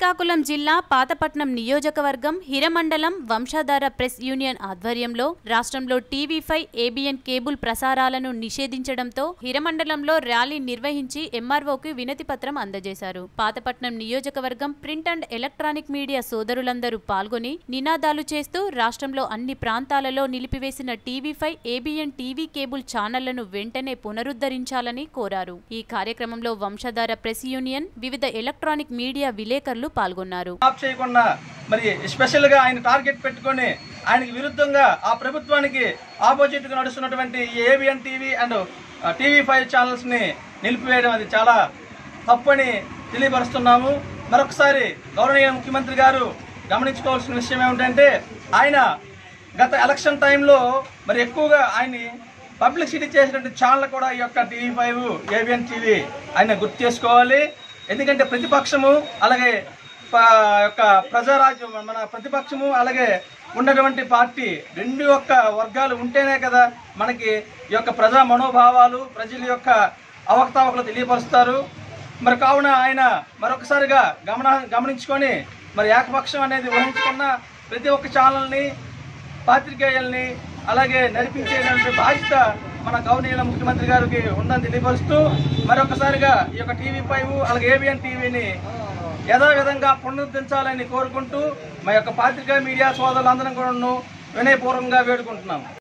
శ్రీకాకుళం జిల్లా పాతపట్నం నియోజకవర్గం Hiramandalam Vamsadhara press union ఆధ్వర్యంలో రాష్ట్రంలో టీవీ5 ఏబిఎన్ కేబుల్ ప్రసారాలను నిషేధించడంతో హిరమండలంలో ర్యాలీ నిర్వహించి ఎంఆర్ఓకి వినతి పత్రం అందజేశారు. పాతపట్నం నియోజకవర్గం ప్రింట్ అండ్ ఎలక్ట్రానిక్ మీడియా సోదరులందరూ పాల్గొని నినాదాలు చేస్తూ రాష్ట్రంలో అన్ని ప్రాంతాలలో నిలిపివేసిన టీవీ5 ఏబిఎన్ టీవీ కేబుల్ ఛానళ్లను వెంటనే పునరుద్ధరించాలని కోరారు. ఈ కార్యక్రమంలో వంశధార ప్రెస్ యూనియన్ వివిధ ఎలక్ట్రానిక్ మీడియా విలేకరులు పాల్గొన్నారు. మరి స్పెషల్ గా ఆయన టార్గెట్ పెట్టుకొని ఆయనకి విరుద్ధంగా ఆ ప్రభుత్వానికి ఆపోజిట్ గా నడుస్తున్నటువంటి ABN TV and TV five channels ని నిలిపివేయడం అది చాలా తప్పని తెలియపరుస్తున్నాము. మరొకసారి గౌరవనీయ ముఖ్యమంత్రి గారు గమనించుకోవాల్సిన విషయం ఏమిటంటే ఆయన గత ఎలక్షన్ టైంలో మరి ఎక్కువగా ఆయన్ని పబ్లిసిటీ చేసినటువంటి ఛానల్ కూడా ఈ యొక్క టీవీ5 ఏబిఎన్ టీవీ ఆయన గుర్తు చేసుకోవాలి. ఎందుకంటే ప్రతిపక్షము అలాగే యొక్క ప్రజారాజ్యం మన ప్రతిపక్షము అలాగే ఉన్నటువంటి పార్టీ రెండు యొక్క వర్గాలు ఉంటేనే కదా మనకి ఈ యొక్క ప్రజా మనోభావాలు ప్రజల యొక్క అవకతవకలు తెలియపరుస్తారు. మరి కావున ఆయన మరొకసారిగా గమనించుకొని మరి ఏకపక్షం అనేది వహించుకున్న ప్రతి ఒక్క ఛానల్ని పాత్రికేయుల్ని అలాగే నడిపించేటువంటి బాధ్యత మన గౌరవనీయ ముఖ్యమంత్రి గారికి ఉందని తెలియపరుస్తూ మరొకసారిగా ఈ యొక్క టీవీ5 అలాగే ఏబిఎన్ టీవీని యథావిధంగా పునరుద్ధరించాలని కోరుకుంటూ మా యొక్క పాత్రికా మీడియా సోదరులందరం కూడా వినయపూర్వకంగా వేడుకుంటున్నాం.